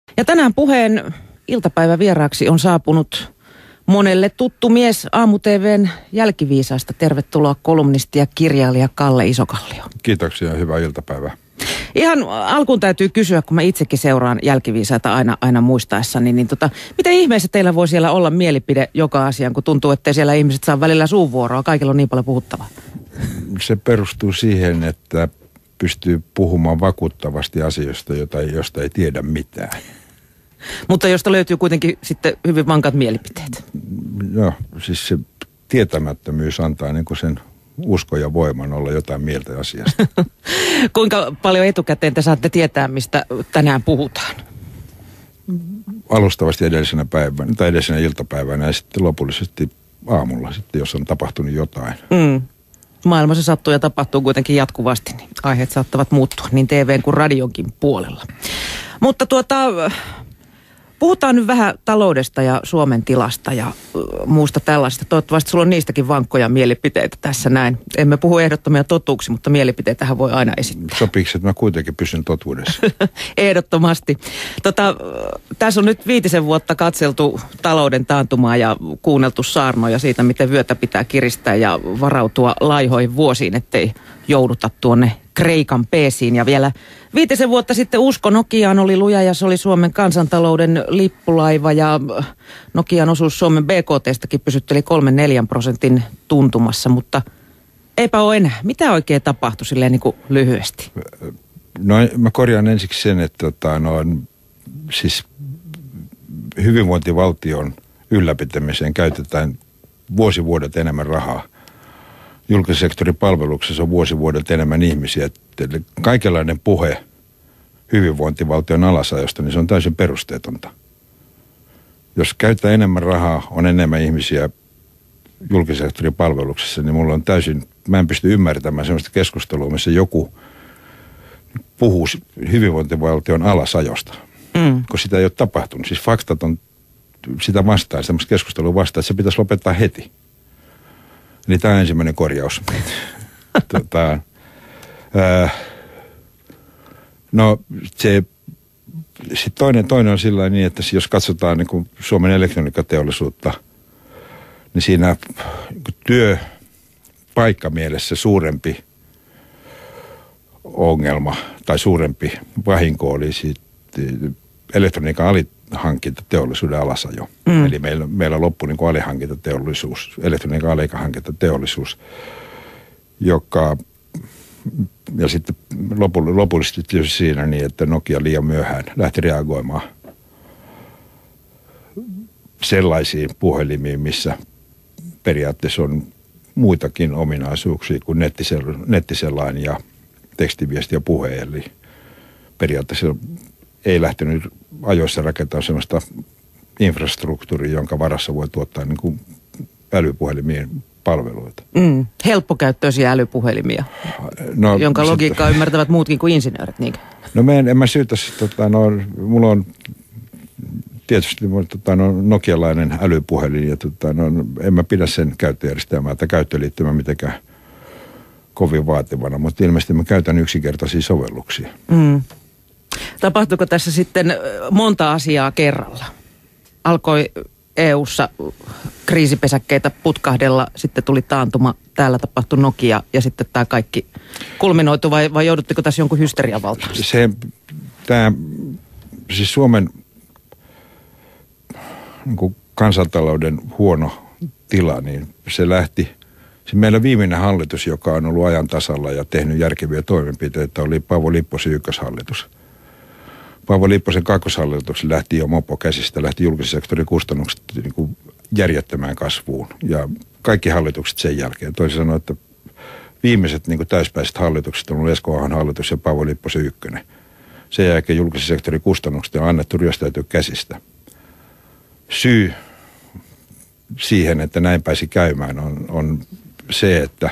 Ja tänään puheen iltapäivävieraaksi on saapunut monelle tuttu mies Aamu-TV:n jälkiviisaista. Tervetuloa kolumnisti ja kirjailija Kalle Isokallio. Kiitoksia ja hyvää iltapäivää. Ihan alkuun täytyy kysyä, kun mä itsekin seuraan jälkiviisaita aina muistaessani, niin miten ihmeessä teillä voi siellä olla mielipide joka asiaan, kun tuntuu, että siellä ihmiset saa välillä suunvuoroa, kaikilla on niin paljon puhuttavaa? Se perustuu siihen, että pystyy puhumaan vakuuttavasti asioista, josta ei tiedä mitään. Mutta josta löytyy kuitenkin sitten hyvin vankat mielipiteet. No, siis se tietämättömyys antaa niin kuin sen uskon ja voiman olla jotain mieltä asiasta. Kuinka paljon etukäteen te saatte tietää, mistä tänään puhutaan? Alustavasti edellisenä iltapäivänä ja sitten lopullisesti aamulla, sitten, jos on tapahtunut jotain. Maailmassa sattuu ja tapahtuu kuitenkin jatkuvasti, niin aiheet saattavat muuttua niin TV:n kuin radionkin puolella. Mutta puhutaan nyt vähän taloudesta ja Suomen tilasta ja muusta tällaista. Toivottavasti sulla on niistäkin vankkoja mielipiteitä tässä näin. Emme puhu ehdottomia totuuksia, mutta mielipiteitähän voi aina esittää. Sopiiko, että mä kuitenkin pysyn totuudessa? Ehdottomasti. Tässä on nyt 5 vuotta katseltu talouden taantumaa ja kuunneltu saarnoja siitä, miten vyötä pitää kiristää ja varautua laihoihin vuosiin, ettei jouduta tuonne Kreikan peesiin. Ja vielä 5 vuotta sitten usko Nokiaan oli luja ja se oli Suomen kansantalouden lippulaiva ja Nokian osuus Suomen BKT:stäkin pysytteli 3-4% tuntumassa, mutta eipä ole enää. Mitä oikein tapahtui silleen niin kuin lyhyesti? No mä korjaan ensiksi sen, että siis hyvinvointivaltion ylläpitämiseen käytetään vuodet enemmän rahaa. Julkisen sektorin palveluksessa on vuodet enemmän ihmisiä. Eli kaikenlainen puhe hyvinvointivaltion alasajosta, niin se on täysin perusteetonta. Jos käyttää enemmän rahaa, on enemmän ihmisiä julkisen sektorin palveluksessa, niin mä en pysty ymmärtämään sellaista keskustelua, missä joku puhuu hyvinvointivaltion alasajosta. Kun sitä ei ole tapahtunut. Siis faktat on sitä vastaan, semmoista keskustelua vastaan, että se pitäisi lopettaa heti. Eli tämä on ensimmäinen korjaus. Toinen on sillä niin, että jos katsotaan niin kuin Suomen elektroniikkateollisuutta, niin siinä työpaikkamielessä suurempi ongelma tai suurempi vahinko oli elektroniikan alihankintateollisuuden alasajo. Eli meillä loppui niin kuin alihankintateollisuus, elektroniikan alihankintateollisuus, joka ja sitten lopullisesti tietysti siinä niin, että Nokia liian myöhään lähti reagoimaan sellaisiin puhelimiin, missä periaatteessa on muitakin ominaisuuksia kuin nettiselain ja tekstiviesti ja puhe. Eli periaatteessa ei lähtenyt ajoissa rakentamaan sellaista infrastruktuuria, jonka varassa voi tuottaa niin kuin älypuhelimien palveluita. Helppokäyttöisiä älypuhelimia, jonka logiikkaa ymmärtävät muutkin kuin insinöörit, niinkö? No en mä syytäisi, mulla on tietysti nokialainen älypuhelin ja en mä pidä sen käyttöjärjestelmää tai käyttöliittymää mitenkään kovin vaativana, mutta ilmeisesti mä käytän yksinkertaisia sovelluksia. Tapahtuiko tässä sitten monta asiaa kerralla? Alkoi EU:ssa kriisipesäkkeitä putkahdella, sitten tuli taantuma, täällä tapahtui Nokia ja sitten tämä kaikki kulminoitu vai joudutteko tässä jonkun hysterian valtaan? Siis Suomen niin kuin kansantalouden huono tila, niin se lähti. Meillä viimeinen hallitus, joka on ollut ajan tasalla ja tehnyt järkeviä toimenpiteitä, oli Paavo Lipposen ykköshallitus. Paavo Lipposen kakkoshallituksen lähti jo mopo käsistä, lähti julkisen sektorin kustannukset niin kuin järjettömään kasvuun. Ja kaikki hallitukset sen jälkeen. Toisin sanoen, että viimeiset niin kuin täyspäiset hallitukset on ollut Esko Ahon hallitus ja Paavo Lipposen ykkönen. Sen jälkeen julkisen sektorin kustannukset on annettu ryöstäytyä käsistä. Syy siihen, että näin pääsi käymään, on se, että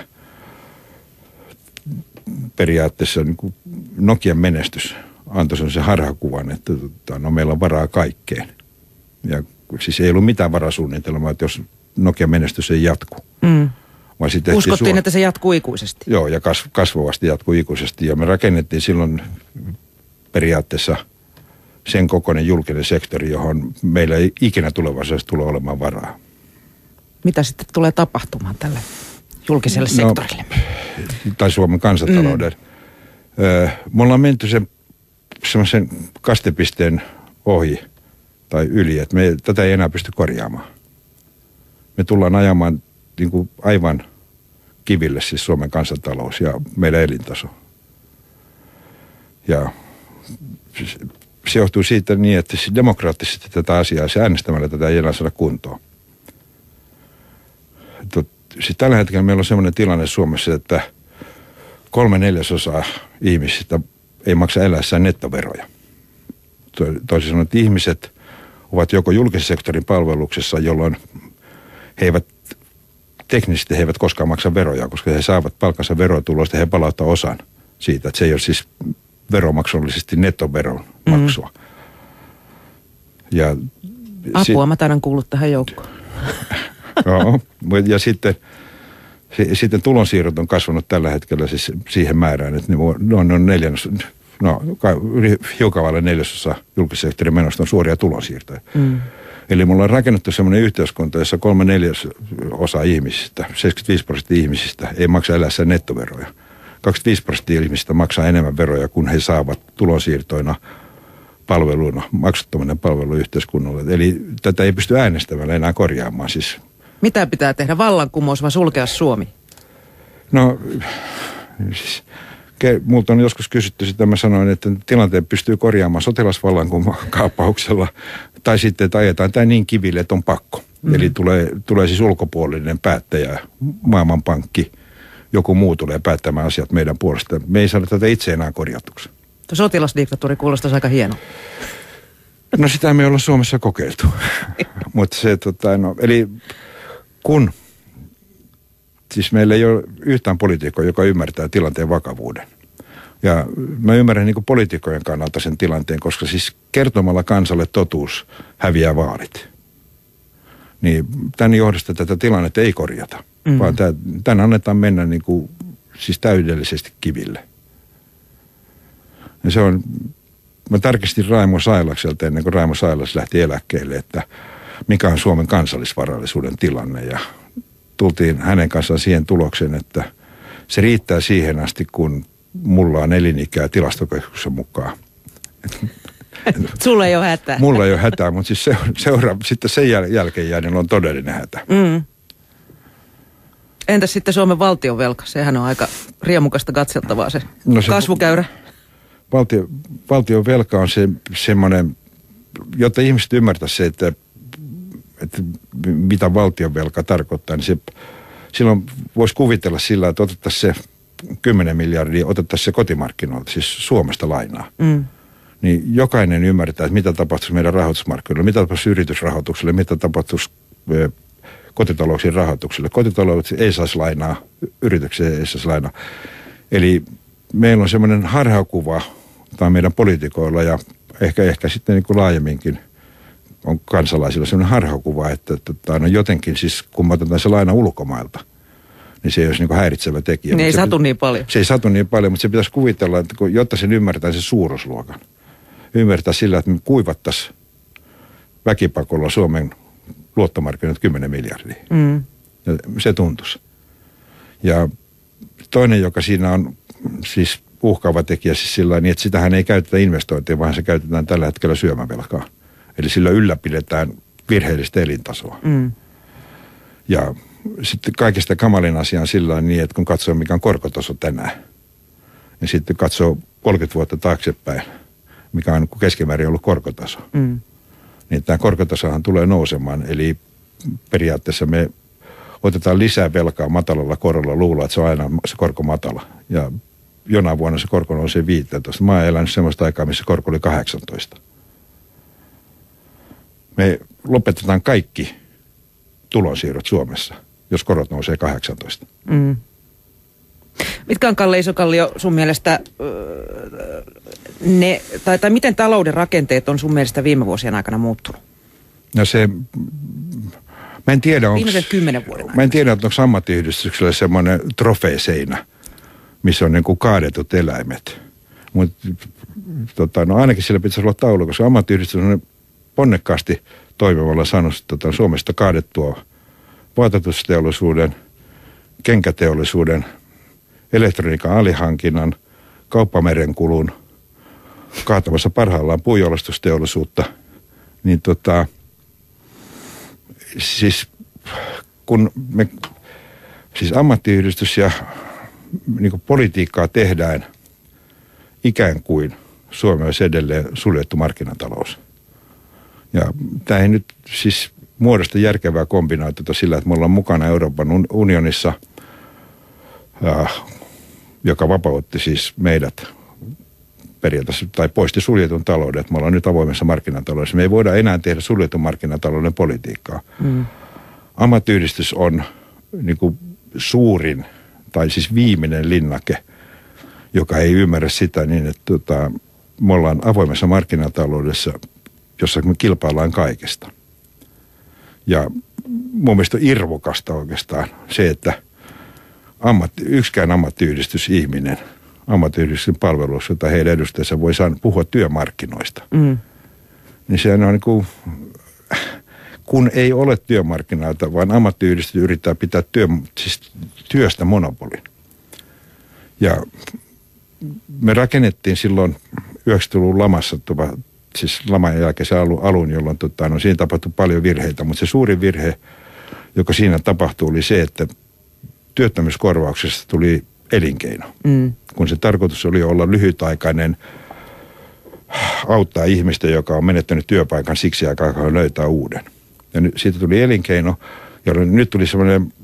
periaatteessa niin kuin Nokian menestys antoi sen harhakuvan, että meillä on varaa kaikkeen. Ja siis ei ollut mitään varasuunnitelmaa, että jos Nokian menestys ei jatku. Uskottiin, että se jatkuu ikuisesti. Joo, ja kasvavasti jatkuu ikuisesti. Ja me rakennettiin silloin periaatteessa sen kokoinen julkinen sektori, johon meillä ei ikinä tulevaisuudessa tule olemaan varaa. Mitä sitten tulee tapahtumaan tälle julkiselle sektorille? Tai Suomen kansantalouden. Me ollaan menty semmoisen kastepisteen ohi tai yli, että tätä ei enää pysty korjaamaan. Me tullaan ajamaan niin kuin aivan kiville siis Suomen kansantalous ja meidän elintaso. Ja se johtuu siitä niin, että siis demokraattisesti tätä asiaa, se äänestämällä tätä ei enää saada kuntoon. Siis tällä hetkellä meillä on sellainen tilanne Suomessa, että 3/4 ihmisistä ei maksa eläessään nettoveroja. Toisin sanoen, että ihmiset ovat joko julkisen sektorin palveluksessa, jolloin teknisesti he eivät koskaan maksa veroja, koska he saavat palkansa verotuloista ja he palauttaa osan siitä, että se ei ole siis veromaksullisesti nettoveron maksua. Ja apua, mä taidan kuulua tähän joukkoon. Joo, ja sitten tulonsiirrot on kasvanut tällä hetkellä siis siihen määrään, että ne on hiukan vaille 4/4 julkisen sektorin menosta on suoria tulonsiirtoja. Eli me ollaan rakennettu sellainen yhteiskunta, jossa 3/4 ihmisistä, 75% ihmisistä ei maksa eläessään nettoveroja. 25% ihmisistä maksaa enemmän veroja, kun he saavat tulonsiirtoina palveluina, maksuttominen palvelu yhteiskunnalle. Eli tätä ei pysty äänestämällä enää korjaamaan. Siis. Mitä pitää tehdä? Vallankumous vai sulkea Suomi? No, siis, multa on joskus kysytty sitä, mä sanoin, että tilanteen pystyy korjaamaan sotilasvallankumouksella tai sitten, että ajetaan tämä niin kiville, että on pakko. Eli tulee siis ulkopuolinen päättäjä, Maailmanpankki, joku muu tulee päättämään asiat meidän puolesta. Me ei saada tätä itse enää korjatuksi. Sotilasdiktatuuri kuulostaisi aika hieno. No sitä me ei olla Suomessa kokeiltu. Mutta se, eli kun, siis meillä ei ole yhtään poliitikkoa, joka ymmärtää tilanteen vakavuuden. Ja mä ymmärrän niin kuin poliitikkojen kannalta sen tilanteen, koska siis kertomalla kansalle totuus häviää vaalit. Niin tämän johdosta tätä tilannetta ei korjata, vaan tämän annetaan mennä niin kuin, siis täydellisesti kiville. Ja se on, mä tarkistin Raimo Sailakselta ennen kuin Raimo Sailas lähti eläkkeelle, että mikä on Suomen kansallisvarallisuuden tilanne. Ja tultiin hänen kanssaan siihen tulokseen, että se riittää siihen asti, kun mulla on elinikää tilastokeskuksen mukaan. Sulla ei ole hätää. Mulla ei ole hätää, mutta siis sitten sen jälkeen jäänyt on todellinen hätä. Entäs sitten Suomen valtionvelka? Sehän on aika riemukasta katseltavaa se kasvukäyrä. Valtion velka on semmoinen, jotta ihmiset ymmärtäisivät se, että mitä valtion velka tarkoittaa, niin silloin voisi kuvitella sillä, että otettaisiin se 10 miljardia, otettaisiin se kotimarkkinoilta, siis Suomesta lainaa. Niin jokainen ymmärtää, että mitä tapahtuisi meidän rahoitusmarkkinoilla, mitä tapahtuisi yritysrahoitukselle, mitä tapahtuisi kotitalouksien rahoitukselle. Kotitaloudet ei saisi lainaa, yrityksiä ei saisi lainaa. Eli meillä on semmoinen harhakuva, tai meidän poliitikoilla ja ehkä sitten niin kuin laajemminkin on kansalaisilla semmoinen harhakuva, että no jotenkin siis kun me otetaan se laina ulkomailta, niin se ei olisi niin kuin häiritsevä tekijä. Niin ei satu niin paljon. Se ei satu niin paljon, mutta se pitäisi kuvitella, että jotta sen ymmärtää sen suuruusluokan. Ymmärtää sillä, että me kuivattaisiin väkipakolla Suomen luottomarkkinat 10 miljardia. Ja se tuntuisi. Ja toinen, joka siinä on siis uhkaava tekijä siis sillä niin, että sitähän ei käytetä investointiin, vaan se käytetään tällä hetkellä syömävelkaa. Eli sillä ylläpidetään virheellistä elintasoa. Ja sitten kaikista kamalin asia on sillä niin, että kun katsoo mikä on korkotaso tänään, niin sitten katsoo 30 vuotta taaksepäin, mikä on keskimäärin ollut korkotaso. Niin tämä korkotasohan tulee nousemaan, eli periaatteessa me otetaan lisää velkaa matalalla korolla, luulla, että se on aina se korko matala. Ja jonain vuonna se korko nousee 15. Mä oon elänyt semmoista aikaa, missä korko oli 18. Me lopetetaan kaikki tulonsiirrot Suomessa, jos korot nousee 18. Mitkä on, Kalle Isokallio, sun mielestä tai miten talouden rakenteet on sun mielestä viime vuosien aikana muuttunut? No se, mä en tiedä, viimeisen 10 vuoden aikana. Mä en tiedä, onko ammattiyhdistyksellä semmoinen trofeeseinä, missä on niin kuin kaadetut eläimet. Mutta ainakin sillä pitäisi olla taulu, koska ammattiyhdistys on ponnekkaasti toimivalla saanut Suomesta kaadettua vaatetusteollisuuden, kenkäteollisuuden, elektroniikan alihankinnan, kauppamerenkulun, kaatamassa parhaillaan puunjalostusteollisuutta, niin siis ammattiyhdistys ja niin politiikkaa tehdään ikään kuin Suomi olisi edelleen suljettu markkinatalous. Ja tämä ei nyt siis muodosta järkevää kombinaatiota sillä, että me ollaan mukana Euroopan unionissa, joka vapautti siis meidät periaatteessa, tai poisti suljetun talouden, että me ollaan nyt avoimessa markkinataloudessa. Me ei voida enää tehdä suljetun markkinatalouden politiikkaa. Ammattiyhdistys on niin kuin suurin, tai siis viimeinen linnake, joka ei ymmärrä sitä niin, että me ollaan avoimessa markkinataloudessa, jossa me kilpaillaan kaikesta. Ja mun mielestä on irvokasta oikeastaan se, että yksikään ammattiyhdistysihminen ammattiyhdistyksen palvelussa tai heidän edustajansa voi puhua työmarkkinoista. Niin sehän on niin kuin, kun ei ole työmarkkinoita, vaan ammattiyhdistys yrittää pitää työstä monopolin. Ja me rakennettiin silloin 90-luvun lamassa, siis laman jälkeisen alun, jolloin siinä tapahtui paljon virheitä, mutta se suuri virhe, joka siinä tapahtui, oli se, että työttömyyskorvauksesta tuli elinkeino. Kun se tarkoitus oli olla lyhytaikainen, auttaa ihmistä, joka on menettänyt työpaikan siksi aikaa, kun löytää uuden. Ja siitä tuli elinkeino, jolloin nyt tuli semmoinen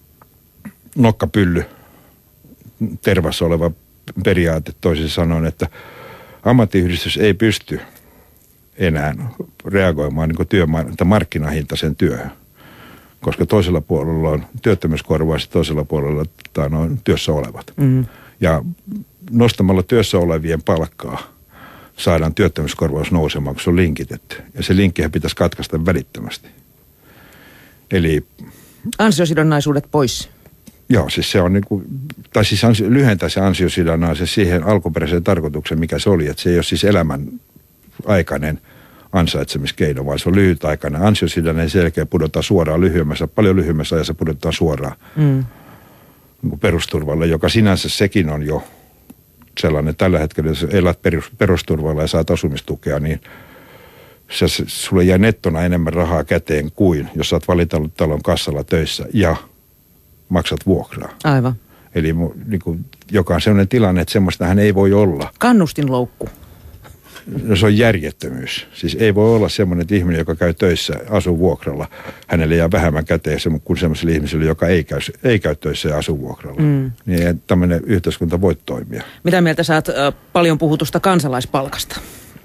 nokkapylly tervassa oleva periaate, toisin sanoen, että ammattiyhdistys ei pysty enää reagoimaan niin markkinahintaisen työhön, koska toisella puolella on työttömyyskorvaus ja toisella puolella on työssä olevat. Ja nostamalla työssä olevien palkkaa saadaan työttömyyskorvaus nousemaan, kun se on linkitetty. Ja se linkkihän pitäisi katkaista välittömästi. Eli ansiosidonnaisuudet pois. Joo, siis se on niin kuin, tai siis lyhentää se ansiosidonnaisuus siihen alkuperäiseen tarkoitukseen, mikä se oli. Että se ei ole siis elämän aikainen ansaitsemiskeino, vaan se on lyhytaikainen. Ansiosidonnainen selkeä pudotaan suoraan paljon lyhyemmässä ajassa pudotaan suoraan perusturvalle, joka sinänsä sekin on jo sellainen. Tällä hetkellä, jos elät perusturvalla ja saat asumistukea, niin sulle jää nettona enemmän rahaa käteen kuin jos sä oot valitalon kassalla töissä ja maksat vuokraa. Aivan. Eli niin kuin, joka on sellainen tilanne, että semmoistahan ei voi olla. Kannustinloukku. No se on järjettömyys. Siis ei voi olla semmoinen ihminen, joka käy töissä, asuu vuokralla. Hänelle jää vähemmän käteen kuin semmoiselle ihmiselle, joka ei käy töissä ja asuu vuokralla. Niin tämmöinen yhteiskunta voi toimia. Mitä mieltä sä oot paljon puhutusta kansalaispalkasta?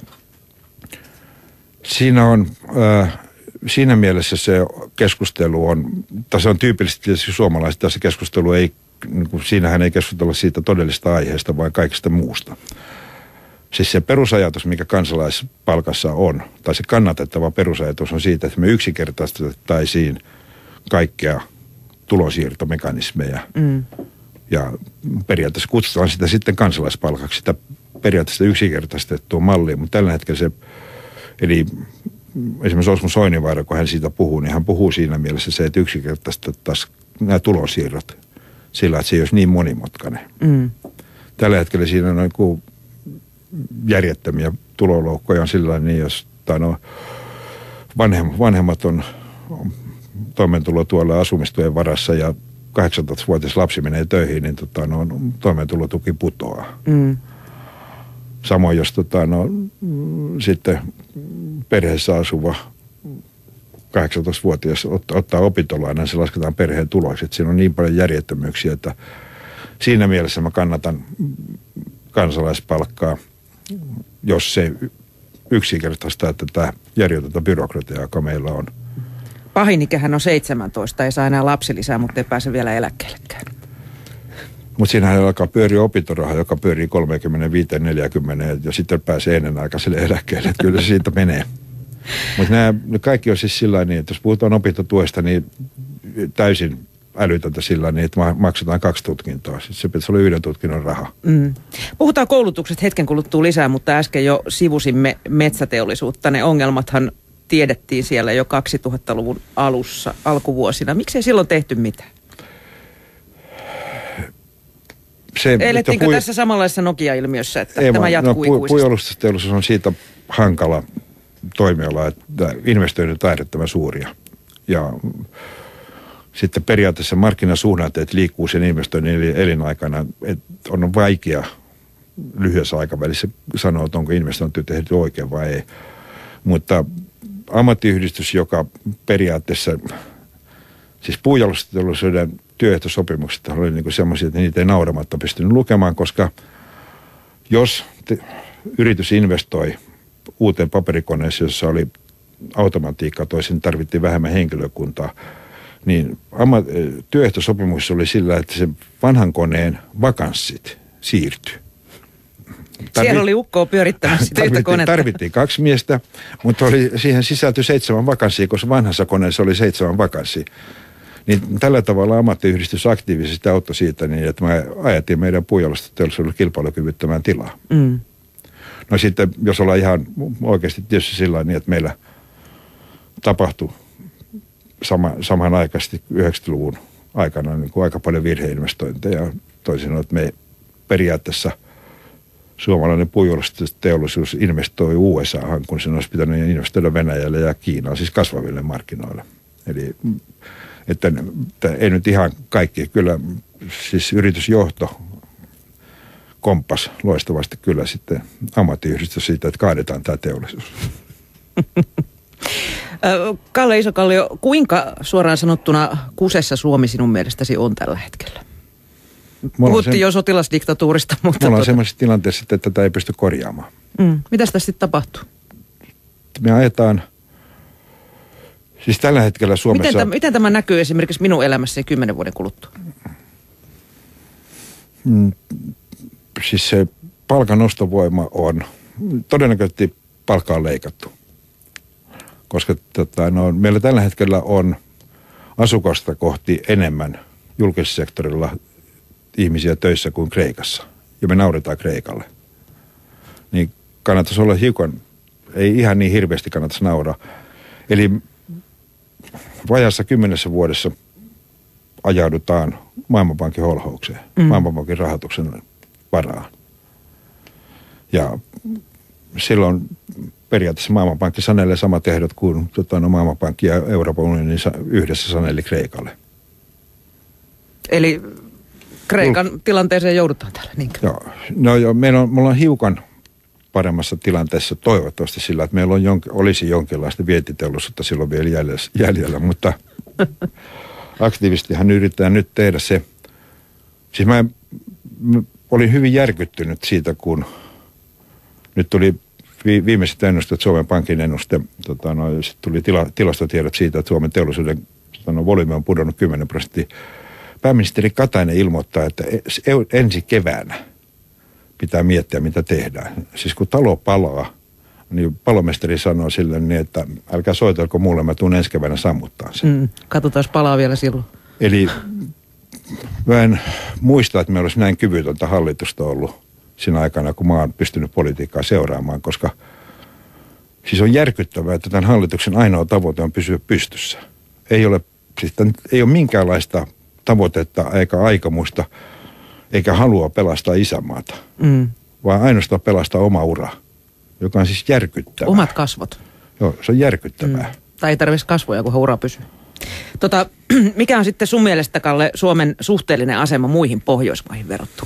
Siinä on, siinä mielessä se keskustelu on, tai se on tyypillisesti suomalaista, tässä keskustelu ei, siinähän ei keskustella siitä todellisesta aiheesta, vaan kaikesta muusta. Siis se perusajatus, mikä kansalaispalkassa on, tai se kannatettava perusajatus on siitä, että me yksinkertaistettaisiin kaikkea tulonsiirtomekanismeja. Ja periaatteessa kutsutaan sitä sitten kansalaispalkaksi, sitä periaatteessa yksinkertaistettua mallia, mutta tällä hetkellä se, eli esimerkiksi Osmo Soininvaara, kun hän siitä puhuu, niin hän puhuu siinä mielessä se, että yksinkertaistettaisiin nämä tulonsiirrot sillä, että se ei olisi niin monimutkainen. Tällä hetkellä siinä on noin järjettömiä tuloloukkoja on sillä niin, jos vanhemmat on toimeentulotuella asumistuen varassa ja 18-vuotias lapsi menee töihin, niin toimeentulotuki putoaa. Samoin jos sitten perheessä asuva 18-vuotias ottaa opintolainan, se lasketaan perheen tuloksi. Siinä on niin paljon järjettömyyksiä, että siinä mielessä mä kannatan kansalaispalkkaa, jos se yksinkertaistaa tätä järjetöntä byrokratiaa, joka meillä on. Pahin ikähän on 17, ei saa enää lapsilisää, mutta ei pääse vielä eläkkeellekään. Mutta siinähän alkaa pyöriä opintoraha, joka pyörii 35-40 ja sitten pääsee ennenaikaiselle eläkkeelle. Että kyllä se siitä menee. Mutta nämä kaikki on siis sillä niin, että jos puhutaan opintotuesta, niin täysin älytöntä sillä niin, että maksetaan 2 tutkintoa. Sitten se pitäisi olla 1 tutkinnon raha. Puhutaan koulutuksesta hetken kuluttua lisää, mutta äsken jo sivusimme metsäteollisuutta. Ne ongelmathan tiedettiin siellä jo 2000-luvun alussa, alkuvuosina. Miksei silloin tehty mitään? Elettiinkö tässä samanlaisessa Nokia-ilmiössä, että tämä jatkuu ikuisesti? Puunjalostusteollisuus on siitä hankala toimiala, että investoinnit on äärettömän suuria. Ja sitten periaatteessa markkinasuhdanteet liikkuu sen investoinnin elinaikana, että on vaikea lyhyessä aikavälissä sanoa, että onko investointi tehty oikein vai ei. Mutta ammattiyhdistys, joka periaatteessa, siis puunjalostusteollisuuden työehtosopimukset oli niin kuin sellaisia, että niitä ei nauramatta pystynyt lukemaan, koska jos yritys investoi uuteen paperikoneeseen, jossa oli automatiikka, toisin tarvittiin vähemmän henkilökuntaa, niin työehtosopimus oli sillä, että se vanhan koneen vakanssit siirtyi. Siellä oli ukkoa pyörittämässä sitä yhtä konetta. Tarvittiin 2 miestä, mutta siihen sisältyi 7 vakanssia, koska vanhassa koneessa oli 7 vakanssia. Niin tällä tavalla ammattiyhdistys aktiivisesti auttoi siitä niin, että me ajettiin meidän puunjalostusteollisuudelle kilpailukyvyttömään tilaa. No sitten, jos ollaan ihan oikeasti tietysti sillä niin, että meillä tapahtui samanaikaisesti 90-luvun aikana niin kuin aika paljon virheinvestointeja. Toisin sanoen, että me periaatteessa suomalainen puunjalostusteollisuus investoi USAhan, kun sen olisi pitänyt investoida Venäjälle ja Kiinaan, siis kasvaville markkinoille. Eli että ei nyt ihan kaikki, kyllä siis yritysjohto komppas loistavasti kyllä sitten ammattiyhdistys siitä, että kaadetaan tämä teollisuus. Kalle Isokallio, kuinka suoraan sanottuna kusessa Suomi sinun mielestäsi on tällä hetkellä? Puhuttiin jo sotilasdiktatuurista, mutta... Me ollaan sellaisessa tilanteessa, että tätä ei pysty korjaamaan. Mitäs tässä sitten tapahtuu? Me ajetaan... Siis tällä hetkellä Suomessa... Miten tämä näkyy esimerkiksi minun elämässäni 10 vuoden kuluttua? Siis se palkan ostovoima on... Todennäköisesti palkka on leikattu. Koska meillä tällä hetkellä on asukasta kohti enemmän julkisella sektorilla ihmisiä töissä kuin Kreikassa. Ja me nauretaan Kreikalle. Niin kannattaisi olla hiukan... Ei ihan niin hirveästi kannattaisi nauraa. Eli... Vajassa 10 vuodessa ajaudutaan Maailmanpankin holhoukseen, Maailmanpankin rahoituksen varaan. Ja silloin periaatteessa Maailmanpankki sanelee samat ehdot kuin Maailmanpankki ja Euroopan unioni yhdessä saneli Kreikalle. Eli Kreikan tilanteeseen joudutaan täällä, niinkö? Joo, me ollaan hiukan paremmassa tilanteessa toivottavasti sillä, että meillä olisi jonkinlaista vientiteollisuutta silloin vielä jäljellä, mutta aktiivistihan yritetään nyt tehdä se. Siis mä olin hyvin järkyttynyt siitä, kun nyt tuli viimeiset ennusteet, Suomen Pankin ennuste, sitten tuli tilastotiedot siitä, että Suomen teollisuuden volyymi on pudonnut 10%. Pääministeri Katainen ilmoittaa, että ensi keväänä pitää miettiä, mitä tehdään. Siis kun talo palaa, niin palomestari sanoo sille niin, että älkää soitelko mulle, mä tuun ensi keväänä sammuttaa sen. Katsotaan palaa vielä silloin. Eli mä en muista, että meillä olisi näin kyvytöntä hallitusta ollut siinä aikana, kun mä oon pystynyt politiikkaa seuraamaan, koska siis on järkyttävää, että tämän hallituksen ainoa tavoite on pysyä pystyssä. Ei ole minkäänlaista tavoitetta eikä aikomusta, eikä halua pelastaa isänmaata, vaan ainoastaan pelastaa oma ura, joka on siis järkyttävää. Omat kasvot. Joo, se on järkyttävää. Tai ei tarvitse kasvoja, kunhan ura pysyy. Mikä on sitten sun mielestä, Kalle, Suomen suhteellinen asema muihin Pohjoismaihin verrattuna?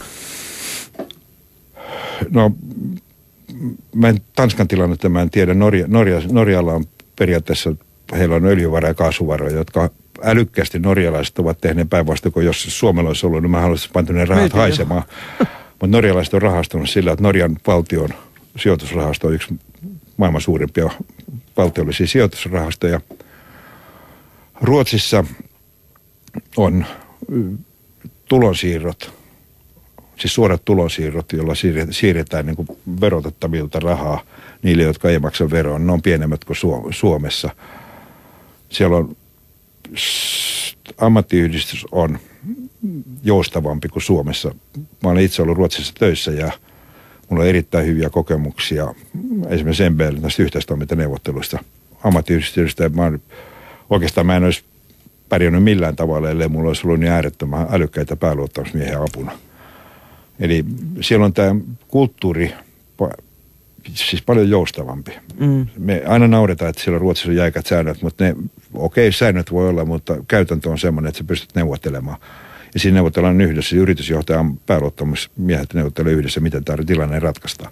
No, Tanskan tilannetta mä en tiedä. Norjalla on periaatteessa, heillä on öljyvaroja ja kaasuvaroja, jotka älykkäästi norjalaiset ovat tehneet päinvastoin, kun jos Suomella olisi ollut, niin mä haluaisin pantu ne rahat haisemaan. Mutta norjalaiset on rahastunut sillä, että Norjan valtion sijoitusrahasto on yksi maailman suurimpia valtiollisia sijoitusrahastoja. Ruotsissa on tulonsiirrot, siis suorat tulonsiirrot, joilla siirretään niin kuin verotettavilta rahaa niille, jotka ei maksa veroa. Ne on pienemmät kuin Suomessa. Siellä on ammattiyhdistys on joustavampi kuin Suomessa. Mä olen itse ollut Ruotsissa töissä ja mulla on erittäin hyviä kokemuksia esimerkiksi MBL:n näistä yhteistoimintaneuvotteluista. Ammattiyhdistystä oikeastaan mä en olisi pärjännyt millään tavalla, ellei mulla olisi ollut niin äärettömän älykkäitä pääluottamusmiehiä apuna. Eli siellä on tämä kulttuuri siis paljon joustavampi. Me aina nauretaan, että siellä Ruotsissa on jäikät säännöt, mutta säännöt voi olla, mutta käytäntö on semmoinen, että sä pystyt neuvottelemaan. Ja siinä neuvotellaan yhdessä. Yritysjohtajan pääluottamusmiehet neuvottelevat yhdessä, miten tämä tilanne ratkaistaan.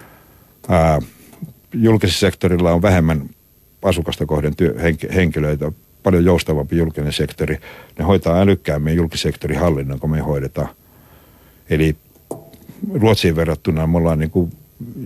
Julkisessa sektorilla on vähemmän asukasta kohden henkilöitä, paljon joustavampi julkinen sektori. Ne hoitaa älykkäämmin julkisektorin hallinnon, kun me hoidetaan. Eli Ruotsiin verrattuna me ollaan niin kuin,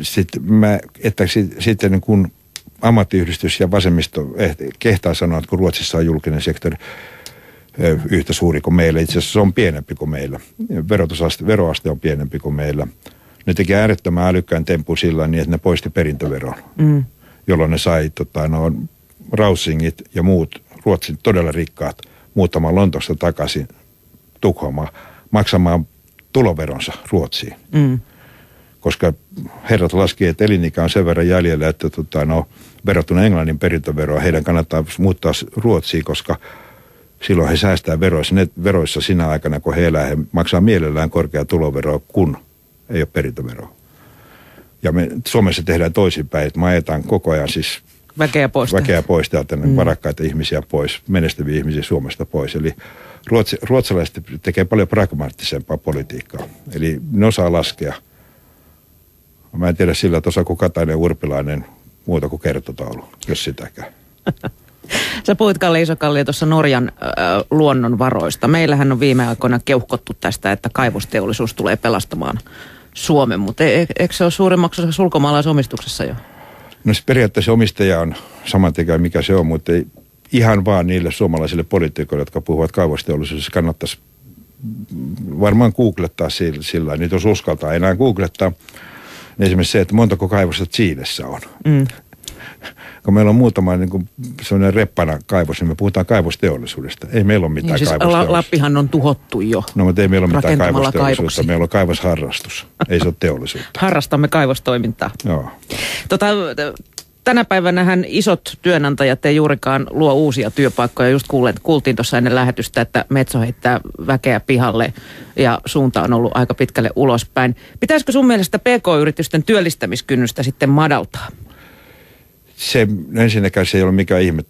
sitten niin kuin ammattiyhdistys ja vasemmisto kehtaa sanoa, että kun Ruotsissa on julkinen sektori yhtä suuri kuin meillä, itse asiassa se on pienempi kuin meillä. Veroaste on pienempi kuin meillä. Ne teki äärettömän älykkään tempun sillä niin, että ne poisti perintöveron, jolloin ne sai Rausingit ja muut Ruotsin todella rikkaat muuttamaan Lontoosta takaisin Tukholmaan maksamaan tuloveronsa Ruotsiin. Koska herrat laski, että elinikä on sen verran jäljellä, että verrattuna Englannin perintöveroa heidän kannattaa muuttaa Ruotsiin, koska silloin he säästää veroissa sinä aikana, kun he elää. He maksaa mielellään korkeaa tuloveroa, kun ei ole perintöveroa. Ja me Suomessa tehdään toisinpäin, että me ajetaan koko ajan siis väkeä pois täältä, varakkaita ihmisiä pois, menestyviä ihmisiä Suomesta pois. Eli ruotsalaiset tekee paljon pragmaattisempaa politiikkaa. Eli ne osaa laskea. Mä en tiedä sillä, että osaako Katainen ja Urpilainen muuta kuin kertotaulu, jos sitäkään. Sä puhuit, Kalle Isokallio, tuossa Norjan luonnonvaroista. Meillähän on viime aikoina keuhkottu tästä, että kaivosteollisuus tulee pelastamaan Suomen, mutta eikö se ole suurimmaksi osaksi ulkomaalaisomistuksessa jo? No se periaatteessa omistaja on samantekään mikä se on, mutta ei ihan vaan niille suomalaisille poliitikoille, jotka puhuvat kaivosteollisuudessa, kannattaisi varmaan googlettaa sillä nyt jos uskaltaa enää googlettaa. Esimerkiksi se, että montako kaivosta Chiilessä on. Kun meillä on muutama niin kuin sellainen reppana kaivos, niin me puhutaan kaivosteollisuudesta. Ei meillä ole mitään kaivosteollisuutta. Lappihan on tuhottu jo. No, mutta ei meillä ole mitään kaivosteollisuutta. Meillä on kaivosharrastus. Ei se ole teollisuutta. Harrastamme kaivostoimintaa. Joo. Tänä päivänähän isot työnantajat ei juurikaan luo uusia työpaikkoja. Just kuultiin tuossa ennen lähetystä, että Metso heittää väkeä pihalle ja suunta on ollut aika pitkälle ulospäin. Pitäisikö sun mielestä PK-yritysten työllistämiskynnystä sitten madaltaa? Ensinnäkään se ei ole mikään ihme.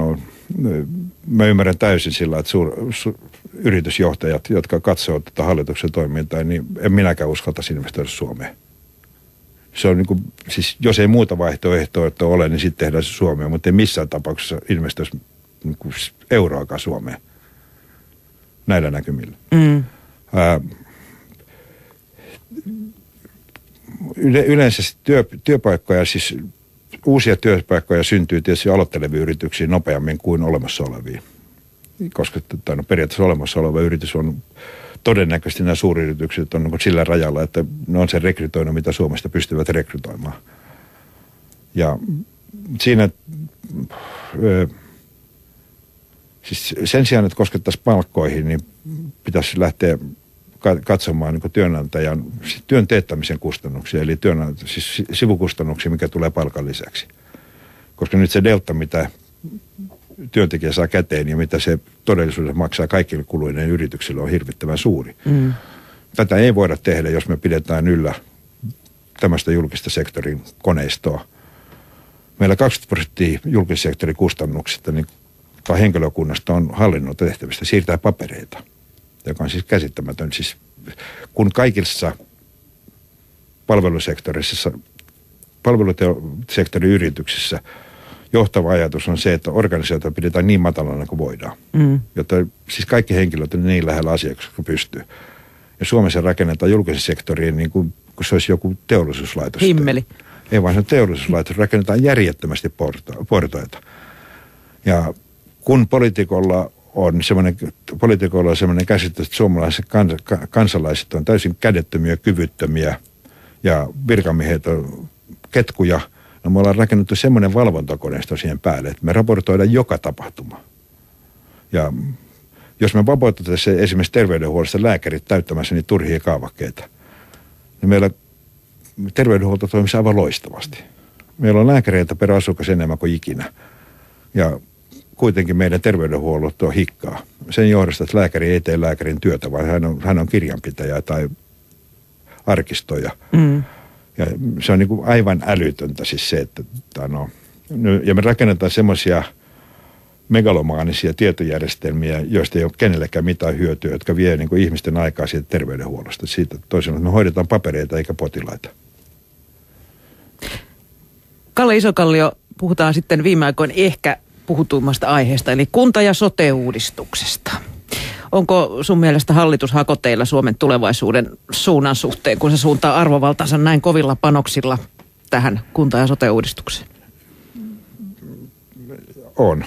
Mä ymmärrän täysin sillä, että yritysjohtajat, jotka katsovat tätä hallituksen toimintaa, niin en minäkään uskaltaisi investoida Suomeen. Se on niin kuin, siis jos ei muuta vaihtoehtoa ole, niin sitten tehdään se Suomeen, mutta ei missään tapauksessa investoisi niin kuin euroakaan Suomeen näillä näkymillä. Yleensä työpaikkoja, siis uusia työpaikkoja syntyy tietysti aloitteleviin yrityksiin nopeammin kuin olemassa oleviin. Koska periaatteessa olemassa oleva yritys on todennäköisesti nämä suuryritykset on sillä rajalla, että ne on se rekrytoinut, mitä Suomesta pystyvät rekrytoimaan. Ja siinä siis sen sijaan, että koskettaisiin palkkoihin, niin pitäisi lähteä katsomaan niin työnantajan työn teettämisen kustannuksia, eli siis sivukustannuksia, mikä tulee palkan lisäksi. Koska nyt se delta, mitä työntekijä saa käteen ja mitä se todellisuudessa maksaa kaikille kuluinen yrityksille, on hirvittävän suuri. Tätä ei voida tehdä, jos me pidetään yllä tämmöistä julkista sektorin koneistoa. Meillä 20% julkisen sektorin kustannuksista niin henkilökunnasta on hallinnon tehtävistä siirtää papereita, joka on siis käsittämätön. Siis, kun kaikissa palvelusektorin yrityksissä johtava ajatus on se, että organisaatio pidetään niin matalana kuin voidaan. Jotta siis kaikki henkilöt on niin lähellä asiaksi kuin pystyy. Ja Suomessa rakennetaan julkisen sektoriin niin kuin se olisi joku teollisuuslaitos. Himmeli. Ei vaan se teollisuuslaitos. Rakennetaan järjettömästi portaita. Ja kun poliitikolla on semmoinen käsitys, että suomalaiset kansalaiset on täysin kädettömiä, kyvyttömiä ja virkamiehet on ketkuja, no me ollaan rakennettu semmoinen valvontakoneisto siihen päälle, että me raportoidaan joka tapahtuma. Ja Jos me vapautettaisiin esimerkiksi terveydenhuollosta lääkärit täyttämässä niitä turhia kaavakkeita, niin meillä terveydenhuolto toimisi aivan loistavasti. Meillä on lääkäreitä per asukas enemmän kuin ikinä. Ja kuitenkin meidän terveydenhuollot on hikkaa. Sen johdosta, että lääkäri ei tee lääkärin työtä, vaan hän on kirjanpitäjä tai arkistoja. Ja se on niin kuin aivan älytöntä siis se, että ja me rakennetaan semmoisia megalomaanisia tietojärjestelmiä, joista ei ole kenellekään mitään hyötyä, jotka vie niin kuin ihmisten aikaa siitä terveydenhuollosta. Siitä toisin, että me hoidetaan papereita eikä potilaita. Kalle Isokallio, puhutaan sitten viime aikoina ehkä puhutuimmasta aiheesta, eli kunta- ja sote-uudistuksesta. Onko sun mielestä hallitus hakoteilla Suomen tulevaisuuden suunnan suhteen, kun se suuntaa arvovaltansa näin kovilla panoksilla tähän kunta- ja sote-uudistukseen? On.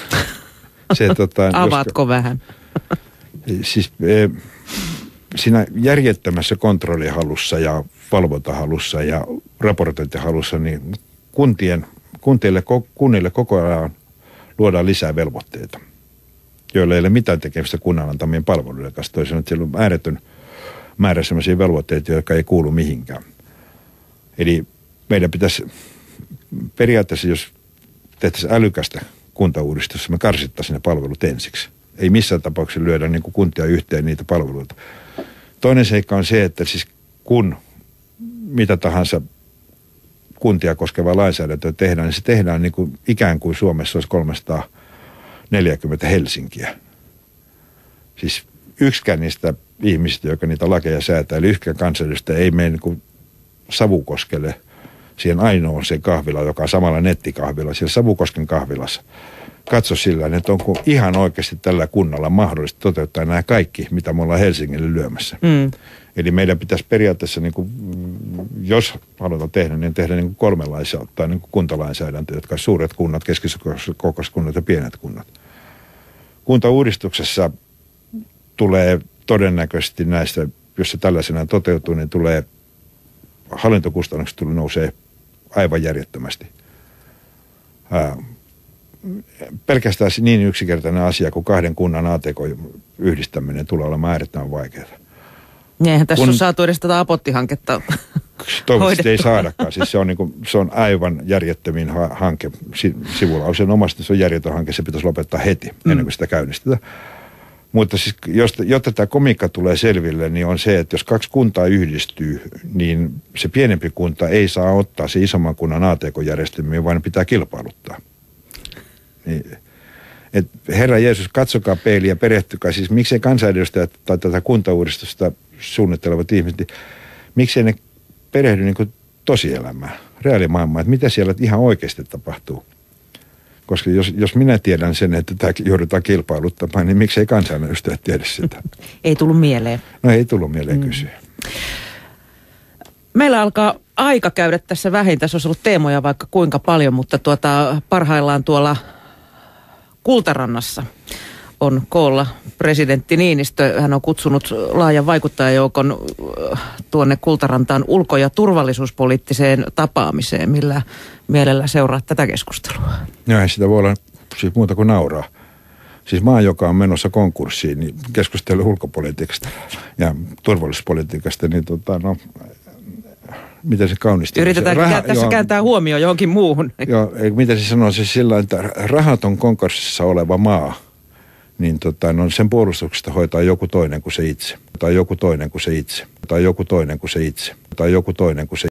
Avaatko vähän? Siis siinä järjettömässä kontrollihalussa ja valvontahalussa ja raportointihalussa, niin kunnille koko ajan luodaan lisää velvoitteita, joilla ei ole mitään tekemistä kunnan antamien palveluiden kanssa. Toisaalta siellä on ääretön määrä sellaisia velvoitteita, jotka ei kuulu mihinkään. Eli meidän pitäisi periaatteessa, jos tehtäisiin älykästä kuntauudistusta, me karsittaisiin ne palvelut ensiksi. Ei missään tapauksessa lyödä niin kuin kuntia yhteen niitä palveluita. Toinen seikka on se, että siis kun mitä tahansa kuntia koskevaa lainsäädäntöä tehdään, niin se tehdään niin kuin ikään kuin Suomessa olisi 340 Helsinkiä. Siis yksikään niistä ihmisistä, joka niitä lakeja säätää, eli yksikään kansanedustaja ei mene niin kuin Savukoskelle siihen ainoaan se kahvila, joka on samalla nettikahvila, siellä Savukosken kahvilassa. Katso sillä, että onko ihan oikeasti tällä kunnalla mahdollista toteuttaa nämä kaikki, mitä me ollaan Helsingille lyömässä. Eli meidän pitäisi periaatteessa, niin kuin, jos halutaan tehdä, niin tehdä niin kuin kolmenlaisia tai niin kuin kuntalainsäädäntöä, jotka on suuret kunnat, keskikokoiset kunnat ja pienet kunnat. Kuntauudistuksessa tulee todennäköisesti näistä, jos se tällaisena toteutuu, niin tulee hallintokustannukset nousee aivan järjettömästi. Pelkästään niin yksinkertainen asia kuin 2 kunnan ATK-yhdistäminen tulee olemaan äärettömän vaikeaa. Eihän tässä on saatu edes tätä Apotti-hanketta toivottavasti ei saadakaan. Siis se on aivan järjettömin hanke. Sivulla on sen omasta, se on järjetön hanke, se pitäisi lopettaa heti ennen kuin sitä käynnistetään. Mutta siis, jotta tämä komiikka tulee selville, niin on se, että jos 2 kuntaa yhdistyy, niin se pienempi kunta ei saa ottaa se isomman kunnan ATK-järjestelmiä, vaan pitää kilpailuttaa. Niin, Herra Jeesus, katsokaa peiliä ja perehtykää. Siis miksei kansanedustajat tai tätä kuntauudistusta suunnittelevat ihmiset, miksei ne perehdy niin kuin tosielämään, reaalimaailmaan, että mitä siellä ihan oikeasti tapahtuu. Koska jos minä tiedän sen, että tämä joudutaan kilpailuttamaan, niin miksei kansanedustajat tiedä sitä? Ei tullut mieleen. No ei tullut mieleen kysyä. Meillä alkaa aika käydä tässä vähin. Tässä olisi ollut teemoja vaikka kuinka paljon, mutta parhaillaan tuolla Kultarannassa on koolla presidentti Niinistö. Hän on kutsunut laajan vaikuttajajoukon tuonne Kultarantaan ulko- ja turvallisuuspoliittiseen tapaamiseen. Millä mielellä seuraa tätä keskustelua? Joo, sitä voi olla siis muuta kuin nauraa. Siis maa, joka on menossa konkurssiin, niin keskustelee ulkopolitiikasta ja turvallisuuspolitiikasta, niin miten se kaunistaa? Yritetään tässä kääntää huomioon johonkin muuhun. Joo, miten se sanoo siis sillä, että rahaton konkurssissa oleva maa, niin sen puolustuksesta hoitaa joku toinen kuin se itse. Tai joku toinen kuin se itse. Tai joku toinen kuin se itse. Tai joku toinen kuin se